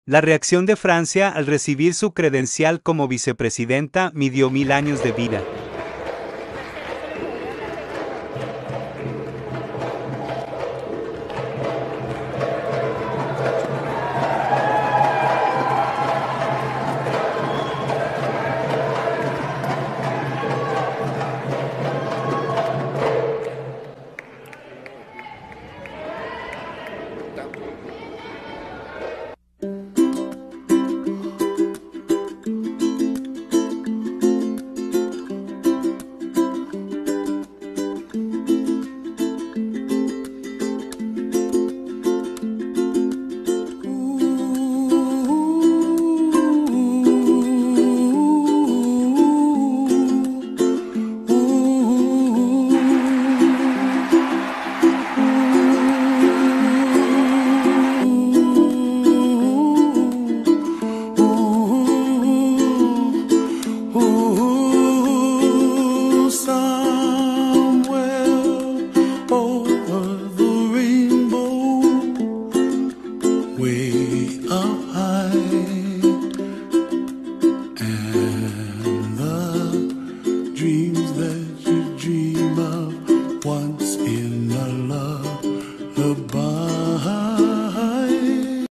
La reacción de Francia al recibir su credencial como vicepresidenta midió 1000 años de vida.